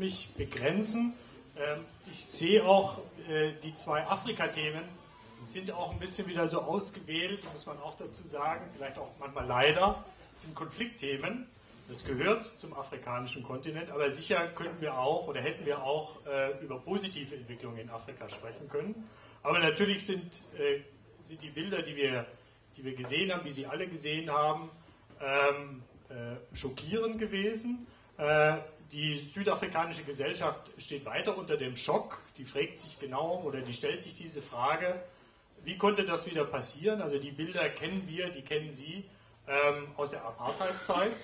mich begrenzen. Ich sehe auch, die zwei Afrika-Themen sind auch ein bisschen wieder so ausgewählt, muss man auch dazu sagen, vielleicht auch manchmal leider, sind Konfliktthemen. Das gehört zum afrikanischen Kontinent, aber sicher könnten wir auch oder hätten wir auch über positive Entwicklungen in Afrika sprechen können. Aber natürlich sind die Bilder, die wir gesehen haben, wie Sie alle gesehen haben, schockierend gewesen. Die südafrikanische Gesellschaft steht weiter unter dem Schock. Die fragt sich genau oder die stellt sich diese Frage, wie konnte das wieder passieren? Also die Bilder kennen wir, die kennen Sie aus der Apartheidzeit.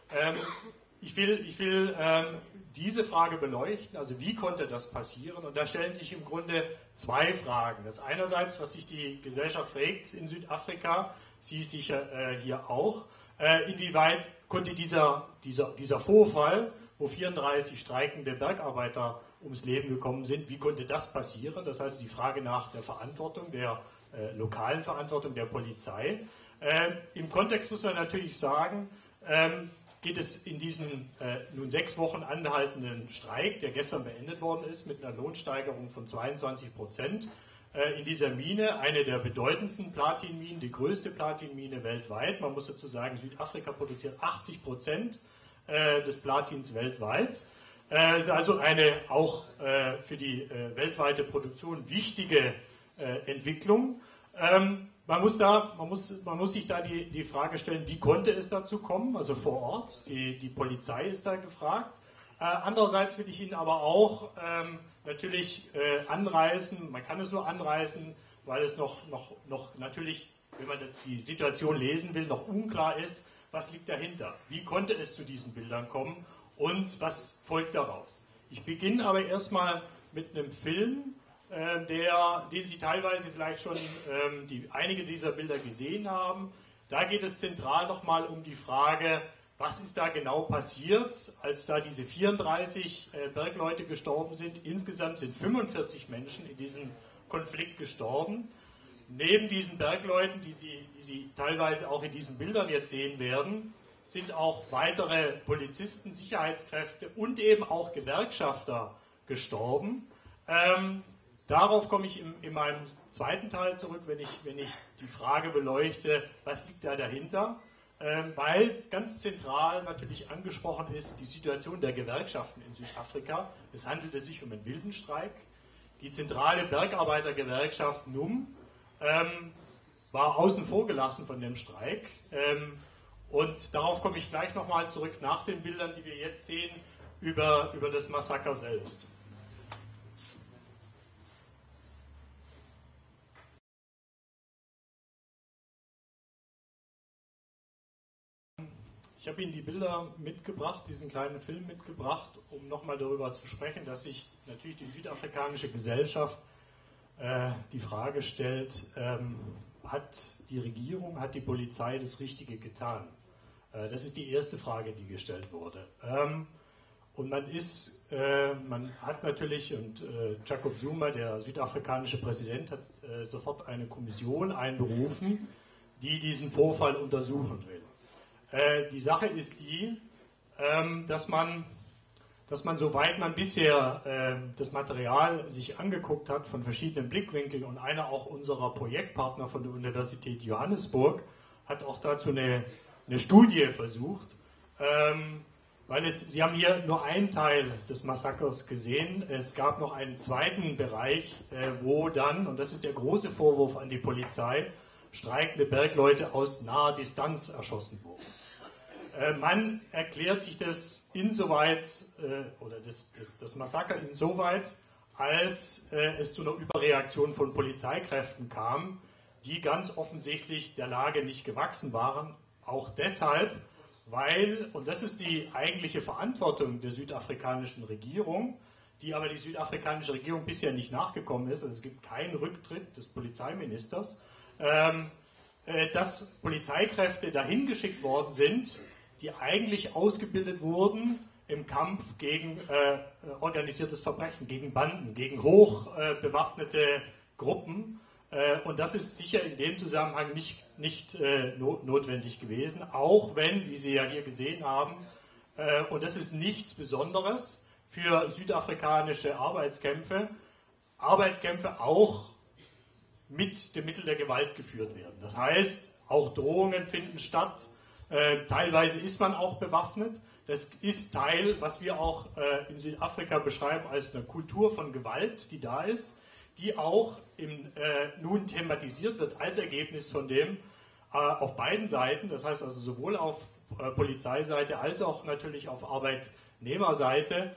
Ich will diese Frage beleuchten, also wie konnte das passieren? Und da stellen sich im Grunde zwei Fragen. Das einerseits, was sich die Gesellschaft fragt in Südafrika, Sie sicher hier auch, inwieweit konnte dieser Vorfall, wo 34 streikende Bergarbeiter ums Leben gekommen sind, wie konnte das passieren? Das heißt, die Frage nach der Verantwortung, der lokalen Verantwortung der Polizei. Im Kontext muss man natürlich sagen, geht es in diesen nun 6 Wochen anhaltenden Streik, der gestern beendet worden ist, mit einer Lohnsteigerung von 22%, in dieser Mine, eine der bedeutendsten Platinminen, die größte Platinmine weltweit. Man muss dazu sagen, Südafrika produziert 80% des Platins weltweit. Ist also eine auch für die weltweite Produktion wichtige Entwicklung. Man muss sich da die Frage stellen, wie konnte es dazu kommen, also vor Ort, die Polizei ist da gefragt. Andererseits will ich Ihnen aber auch natürlich anreißen, man kann es nur anreißen, weil es noch natürlich, wenn man die Situation lesen will, noch unklar ist, was liegt dahinter, wie konnte es zu diesen Bildern kommen und was folgt daraus. Ich beginne aber erstmal mit einem Film, den Sie teilweise vielleicht schon einige dieser Bilder gesehen haben. Da geht es zentral nochmal um die Frage, was ist da genau passiert, als da diese 34 Bergleute gestorben sind. Insgesamt sind 45 Menschen in diesem Konflikt gestorben. Neben diesen Bergleuten, die Sie teilweise auch in diesen Bildern jetzt sehen werden, sind auch weitere Polizisten, Sicherheitskräfte und eben auch Gewerkschafter gestorben. Darauf komme ich in meinem zweiten Teil zurück, wenn ich die Frage beleuchte, was liegt da dahinter? Weil ganz zentral natürlich angesprochen ist die Situation der Gewerkschaften in Südafrika. Es handelte sich um einen wilden Streik. Die zentrale Bergarbeitergewerkschaft NUM war außen vor gelassen von dem Streik. Und darauf komme ich gleich nochmal zurück nach den Bildern, die wir jetzt sehen, über das Massaker selbst. Ich habe Ihnen die Bilder mitgebracht, diesen kleinen Film mitgebracht, um nochmal darüber zu sprechen, dass sich natürlich die südafrikanische Gesellschaft die Frage stellt, hat die Regierung, hat die Polizei das Richtige getan? Das ist die erste Frage, die gestellt wurde. Und man hat natürlich, und Jacob Zuma, der südafrikanische Präsident, hat sofort eine Kommission einberufen, die diesen Vorfall untersuchen will. Die Sache ist die, dass man, soweit man bisher das Material sich angeguckt hat von verschiedenen Blickwinkeln, und einer auch unserer Projektpartner von der Universität Johannesburg hat auch dazu eine Studie versucht, weil Sie haben hier nur einen Teil des Massakers gesehen, es gab noch einen zweiten Bereich, wo dann, und das ist der große Vorwurf an die Polizei, streikende Bergleute aus naher Distanz erschossen wurden. Man erklärt sich das insoweit, oder das Massaker insoweit, als es zu einer Überreaktion von Polizeikräften kam, die ganz offensichtlich der Lage nicht gewachsen waren. Auch deshalb, weil, und das ist die eigentliche Verantwortung der südafrikanischen Regierung, die aber die südafrikanische Regierung bisher nicht nachgekommen ist, also es gibt keinen Rücktritt des Polizeiministers, dass Polizeikräfte dahin geschickt worden sind, die eigentlich ausgebildet wurden im Kampf gegen organisiertes Verbrechen, gegen Banden, gegen hochbewaffnete Gruppen. Und das ist sicher in dem Zusammenhang nicht notwendig gewesen, auch wenn, wie Sie ja hier gesehen haben, und das ist nichts Besonderes, für südafrikanische Arbeitskämpfe auch mit dem Mittel der Gewalt geführt werden. Das heißt, auch Drohungen finden statt, teilweise ist man auch bewaffnet. Das ist Teil, was wir auch in Südafrika beschreiben als eine Kultur von Gewalt, die da ist, die auch nun thematisiert wird als Ergebnis von dem auf beiden Seiten, das heißt also sowohl auf Polizeiseite als auch natürlich auf Arbeitnehmerseite,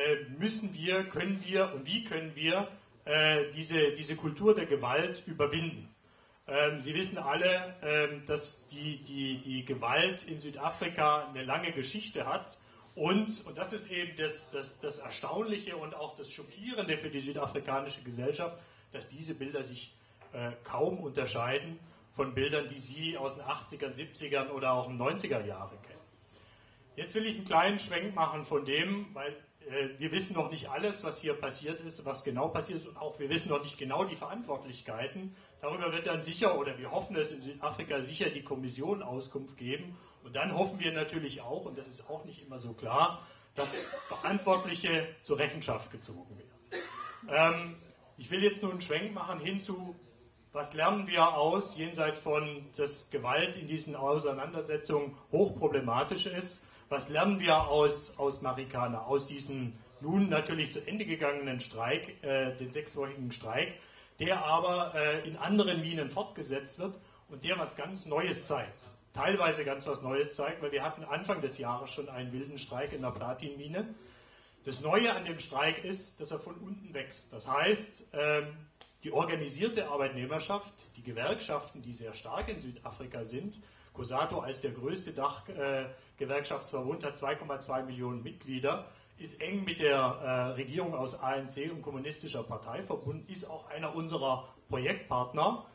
können wir und wie können wir diese Kultur der Gewalt überwinden. Sie wissen alle, dass die Gewalt in Südafrika eine lange Geschichte hat und das ist eben das Erstaunliche und auch das Schockierende für die südafrikanische Gesellschaft, dass diese Bilder sich kaum unterscheiden von Bildern, die Sie aus den 80ern, 70ern oder auch in den 90er Jahren kennen. Jetzt will ich einen kleinen Schwenk machen von dem, weil wir wissen noch nicht alles, was hier passiert ist, was genau passiert ist und auch wir wissen noch nicht genau die Verantwortlichkeiten. Darüber wird dann sicher, oder wir hoffen es in Südafrika sicher, die Kommission Auskunft geben. Und dann hoffen wir natürlich auch, und das ist auch nicht immer so klar, dass Verantwortliche zur Rechenschaft gezogen werden. Ich will jetzt nur einen Schwenk machen hin zu, was lernen wir aus, jenseits von, dass Gewalt in diesen Auseinandersetzungen hochproblematisch ist. Was lernen wir aus Marikana, aus diesem nun natürlich zu Ende gegangenen Streik, den 6-wöchigen Streik, der aber in anderen Minen fortgesetzt wird und der was ganz Neues zeigt. Teilweise ganz was Neues zeigt, weil wir hatten Anfang des Jahres schon einen wilden Streik in der Platinmine. Das Neue an dem Streik ist, dass er von unten wächst. Das heißt, die organisierte Arbeitnehmerschaft, die Gewerkschaften, die sehr stark in Südafrika sind, COSATU als der größte Dachgewerkschaftsverbund hat 2,2 Millionen Mitglieder, ist eng mit der Regierung aus ANC und kommunistischer Partei verbunden, ist auch einer unserer Projektpartner,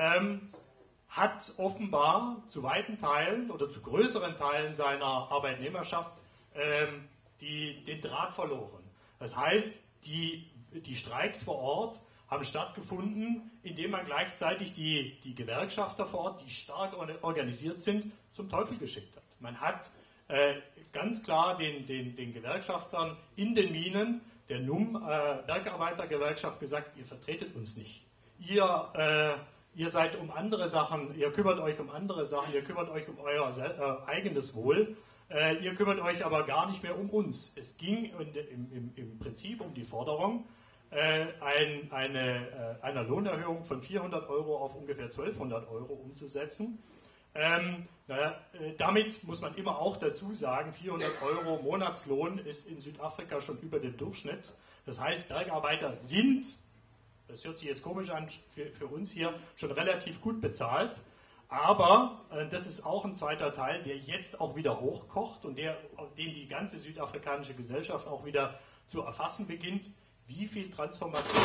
hat offenbar zu weiten Teilen oder zu größeren Teilen seiner Arbeitnehmerschaft den Draht verloren. Das heißt, die Streiks vor Ort haben stattgefunden, indem man gleichzeitig die Gewerkschafter vor Ort, die stark organisiert sind, zum Teufel geschickt hat. Man hat ganz klar den Gewerkschaftern in den Minen, der NUM, Bergarbeitergewerkschaft, gesagt, ihr vertretet uns nicht. Ihr seid um andere Sachen, ihr kümmert euch um andere Sachen, ihr kümmert euch um euer eigenes Wohl, ihr kümmert euch aber gar nicht mehr um uns. Es ging im Prinzip um die Forderung, einer Lohnerhöhung von 400 € auf ungefähr 1200 € umzusetzen. Damit muss man immer auch dazu sagen, 400 € Monatslohn ist in Südafrika schon über dem Durchschnitt. Das heißt, Bergarbeiter sind, das hört sich jetzt komisch an für uns hier, schon relativ gut bezahlt. Aber das ist auch ein zweiter Teil, der jetzt auch wieder hochkocht und den die ganze südafrikanische Gesellschaft auch wieder zu erfassen beginnt. Wie viel Transformation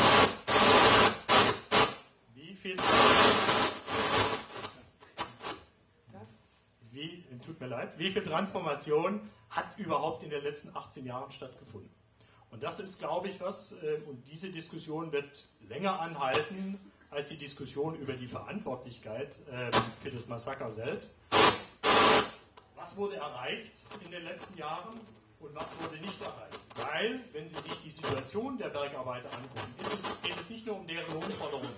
hat überhaupt in den letzten 18 Jahren stattgefunden? Und das ist, glaube ich, und diese Diskussion wird länger anhalten als die Diskussion über die Verantwortlichkeit für das Massaker selbst. Was wurde erreicht in den letzten Jahren? Und was wurde nicht erreicht? Weil, wenn Sie sich die Situation der Bergarbeiter angucken, geht es nicht nur um deren Lohnforderungen.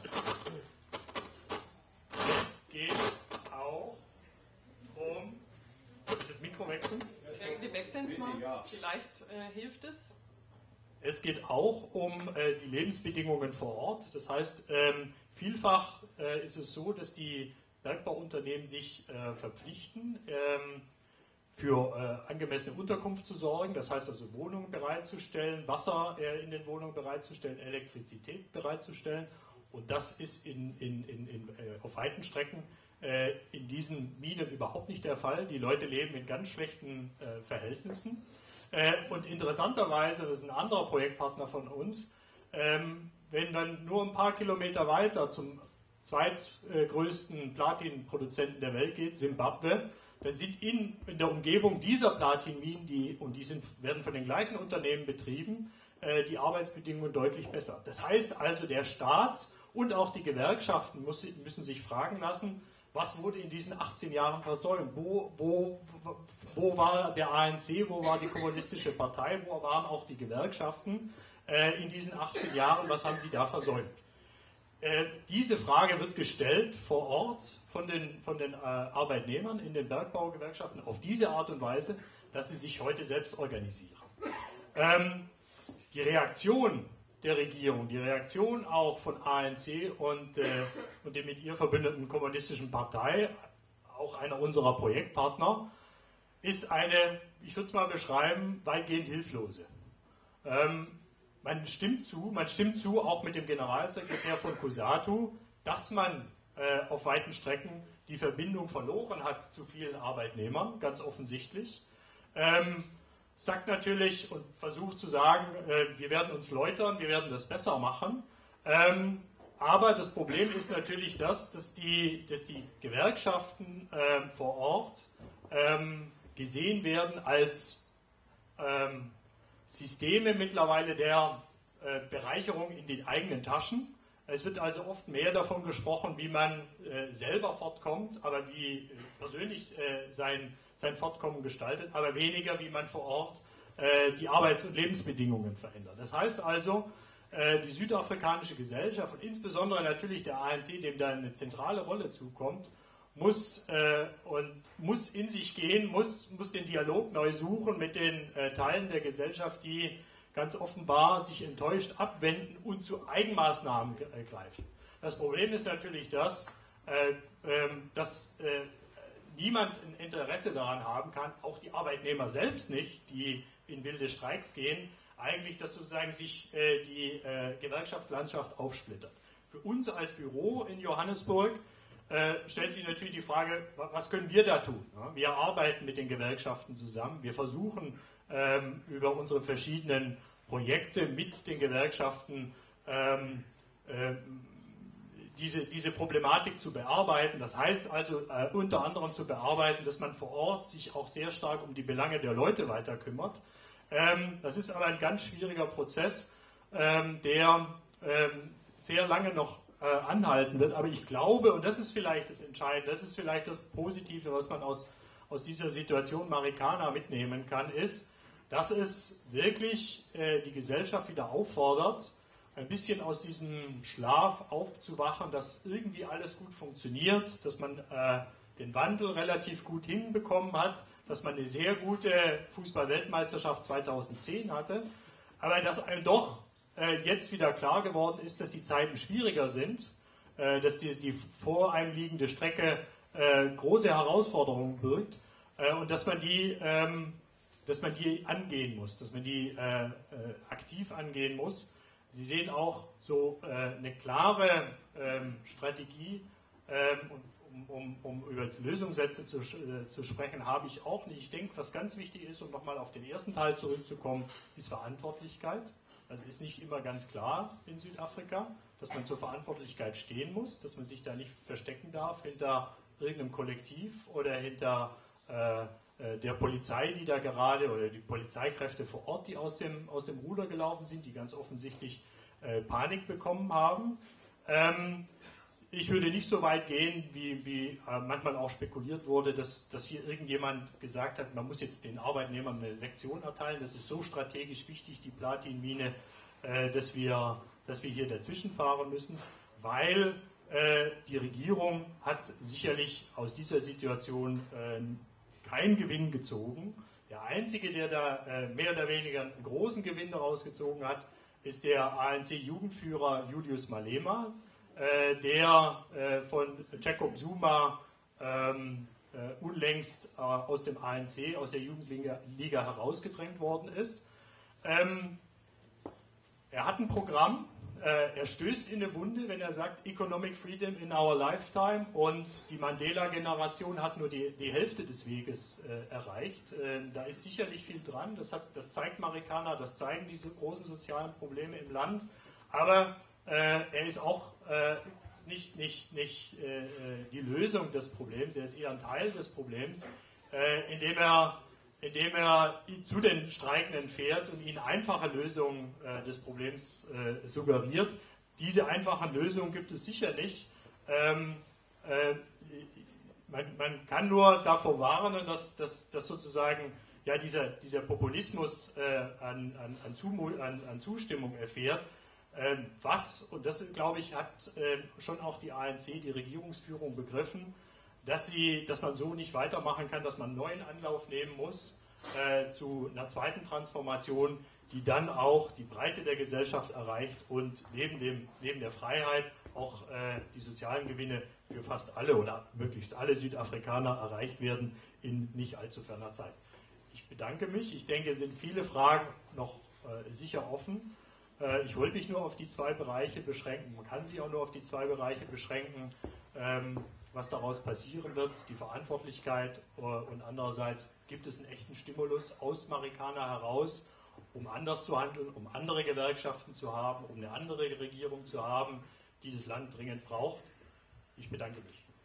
Es geht auch um... Soll ich das Mikro wechseln? Wir wechseln es mal. Vielleicht hilft es. Es geht auch um die Lebensbedingungen vor Ort. Das heißt, vielfach ist es so, dass die Bergbauunternehmen sich verpflichten, für angemessene Unterkunft zu sorgen, das heißt also Wohnungen bereitzustellen, Wasser in den Wohnungen bereitzustellen, Elektrizität bereitzustellen und das ist auf weiten Strecken in diesen Minen überhaupt nicht der Fall. Die Leute leben in ganz schlechten Verhältnissen und interessanterweise, das ist ein anderer Projektpartner von uns, wenn man nur ein paar Kilometer weiter zum zweitgrößten Platinproduzenten der Welt geht, Simbabwe, dann sind in der Umgebung dieser Platinminen, werden von den gleichen Unternehmen betrieben, die Arbeitsbedingungen deutlich besser. Das heißt also, der Staat und auch die Gewerkschaften müssen sich fragen lassen, Was wurde in diesen 18 Jahren versäumt? Wo war der ANC, wo war die Kommunistische Partei, wo waren auch die Gewerkschaften in diesen 18 Jahren? Was haben sie da versäumt? Diese Frage wird gestellt vor Ort von den Arbeitnehmern in den Bergbaugewerkschaften auf diese Art und Weise, dass sie sich heute selbst organisieren. Die Reaktion der Regierung, die Reaktion auch von ANC und der mit ihr verbündeten kommunistischen Partei, auch einer unserer Projektpartner, ist eine, ich würde es mal beschreiben, weitgehend hilflose. Man stimmt zu, auch mit dem Generalsekretär von COSATU, dass man auf weiten Strecken die Verbindung verloren hat zu vielen Arbeitnehmern, ganz offensichtlich. Sagt natürlich und versucht zu sagen, wir werden uns läutern, wir werden das besser machen. Aber das Problem ist natürlich dass die Gewerkschaften vor Ort gesehen werden als Systeme mittlerweile der Bereicherung in den eigenen Taschen. Es wird also oft mehr davon gesprochen, wie man selber fortkommt, aber wie persönlich sein Fortkommen gestaltet, aber weniger, wie man vor Ort die Arbeits- und Lebensbedingungen verändert. Das heißt also, die südafrikanische Gesellschaft und insbesondere natürlich der ANC, dem da eine zentrale Rolle zukommt, muss in sich gehen, muss den Dialog neu suchen mit den Teilen der Gesellschaft, die ganz offenbar sich enttäuscht abwenden und zu Eigenmaßnahmen greifen. Das Problem ist natürlich dass niemand ein Interesse daran haben kann, auch die Arbeitnehmer selbst nicht, die in wilde Streiks gehen, eigentlich, dass sozusagen sich die Gewerkschaftslandschaft aufsplittert. Für uns als Büro in Johannesburg stellt sich natürlich die Frage, was können wir da tun? Wir arbeiten mit den Gewerkschaften zusammen, wir versuchen über unsere verschiedenen Projekte mit den Gewerkschaften diese Problematik zu bearbeiten. Das heißt also unter anderem zu bearbeiten, dass man vor Ort sich auch sehr stark um die Belange der Leute weiter kümmert. Das ist aber ein ganz schwieriger Prozess, der sehr lange noch anhalten wird. Aber ich glaube, und das ist vielleicht das Entscheidende, das ist vielleicht das Positive, was man aus dieser Situation Marikana mitnehmen kann, ist, dass es wirklich die Gesellschaft wieder auffordert, ein bisschen aus diesem Schlaf aufzuwachen, dass irgendwie alles gut funktioniert, dass man den Wandel relativ gut hinbekommen hat, dass man eine sehr gute Fußball-Weltmeisterschaft 2010 hatte, aber dass einem doch jetzt wieder klar geworden ist, dass die Zeiten schwieriger sind, dass die vor einem liegende Strecke große Herausforderungen birgt und dass man die angehen muss, dass man die aktiv angehen muss. Sie sehen auch so eine klare Strategie, um über Lösungssätze zu sprechen, habe ich auch nicht. Ich denke, was ganz wichtig ist, um nochmal auf den ersten Teil zurückzukommen, ist Verantwortlichkeit. Also ist nicht immer ganz klar in Südafrika, dass man zur Verantwortlichkeit stehen muss, dass man sich da nicht verstecken darf hinter irgendeinem Kollektiv oder hinter der Polizei, die da gerade, oder die Polizeikräfte vor Ort, die aus dem Ruder gelaufen sind, die ganz offensichtlich Panik bekommen haben. Ich würde nicht so weit gehen, wie manchmal auch spekuliert wurde, dass hier irgendjemand gesagt hat, man muss jetzt den Arbeitnehmern eine Lektion erteilen, das ist so strategisch wichtig, die Platinmine, dass wir hier dazwischen fahren müssen, weil die Regierung hat sicherlich aus dieser Situation keinen Gewinn gezogen. Der Einzige, der da mehr oder weniger einen großen Gewinn daraus gezogen hat, ist der ANC-Jugendführer Julius Malema, der von Jacob Zuma unlängst aus dem ANC, aus der Jugendliga herausgedrängt worden ist. Er hat ein Programm, er stößt in eine Wunde, wenn er sagt, Economic Freedom in our lifetime, und die Mandela-Generation hat nur die Hälfte des Weges erreicht. Da ist sicherlich viel dran, das zeigt Marikana, das zeigen diese großen sozialen Probleme im Land, aber er ist auch nicht die Lösung des Problems, er ist eher ein Teil des Problems, indem er zu den Streikenden fährt und ihnen einfache Lösungen des Problems suggeriert. Diese einfachen Lösungen gibt es sicher nicht. man kann nur davor warnen, dass sozusagen ja, dieser Populismus an Zustimmung erfährt. Und das, glaube ich, hat schon auch die ANC, die Regierungsführung, begriffen, dass man so nicht weitermachen kann, dass man einen neuen Anlauf nehmen muss zu einer zweiten Transformation, die dann auch die Breite der Gesellschaft erreicht und neben der Freiheit auch die sozialen Gewinne für fast alle oder möglichst alle Südafrikaner erreicht werden in nicht allzu ferner Zeit. Ich bedanke mich. Ich denke, es sind viele Fragen noch sicher offen. Ich wollte mich nur auf die zwei Bereiche beschränken. Man kann sich auch nur auf die zwei Bereiche beschränken, was daraus passieren wird, die Verantwortlichkeit und andererseits gibt es einen echten Stimulus aus Marikana heraus, um anders zu handeln, um andere Gewerkschaften zu haben, um eine andere Regierung zu haben, die das Land dringend braucht. Ich bedanke mich.